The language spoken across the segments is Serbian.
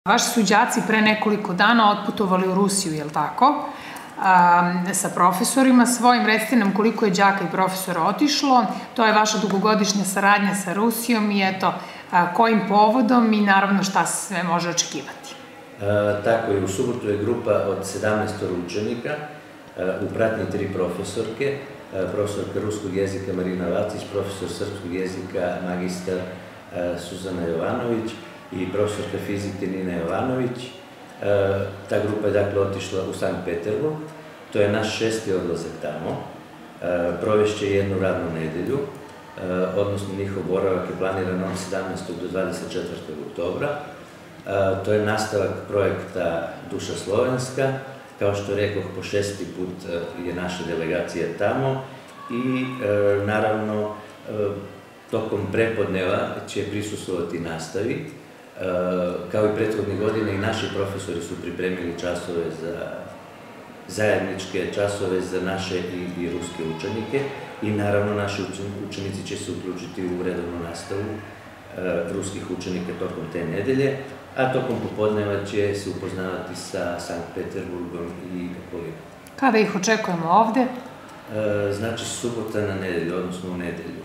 Vaši su đaci pre nekoliko dana otputovali u Rusiju, je li tako? Sa profesorima svojim. Recite nam koliko je đaka i profesora otišlo. To je vaša dugogodišnja saradnja sa Rusijom i eto, kojim povodom i naravno šta se sve može očekivati. Tako je, u subotu je grupa od 17 učenika, u pratnji 3 profesorke, profesorka ruskog jezika Marina Vacić, profesor srpskog jezika magistar Suzana Jovanović i profesorka fizike Nina Jovanović. Ta grupa je dakle otišla u Sankt Peterburg, to je naš 6. odlazak tamo, provešće jednu radnu nedelju, odnosno njihov boravak je planiran od 17. do 24. oktobra. To je nastavak projekta Duša Slovenska, kao što rekoh, po 6. put je naša delegacija tamo i naravno tokom prepodneva će prisustvovati nastavi. Kao i prethodne godine i naši profesori su pripremili časove zajedničke časove za naše i ruske učenike i naravno naši učenici će se uključiti u redovnu nastavu ruskih učenika tokom te nedelje, a tokom popodneva će se upoznavati sa Sankt Peterburgom i okolinom. Kada ih očekujemo ovde? Znači subota na nedelju, odnosno u nedelju.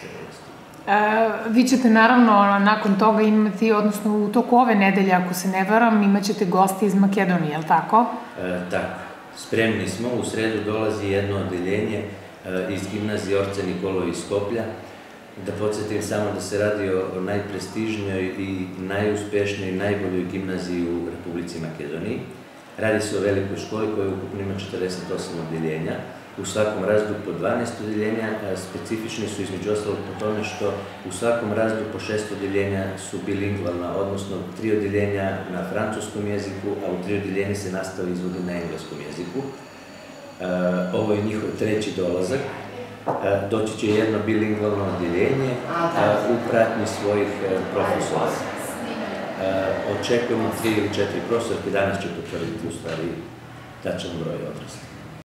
Vi ćete naravno nakon toga imati, odnosno u toku ove nedelje, ako se ne varam, imat ćete gosti iz Makedonije, je li tako? Tako. Spremni smo. U sredu dolazi jedno odeljenje iz gimnazije Orca Nikolovi iz Skoplja. Da podsjetim samo da se radi o najprestižnijoj i najuspešnijoj i najboljoj gimnaziji u Republici Makedoniji. Radi se o velikoj školi koja ukupno ima 48 odeljenja. U svakom razredu po 12 odeljenja, specifični su između ostalog po tome što u svakom razredu po 6 odeljenja su bilingvalna, odnosno 3 odeljenja na francuskom jeziku, a u 3 odeljenja se nastava izvodi na engleskom jeziku. Ovo je njihov 3. dolazak. Doći će jedno bilingvalno odeljenje u pratnji svojih profesora. Očekujemo 3 ili 4 profesorke, danas će potvrditi u stvari tačan broj odraslih.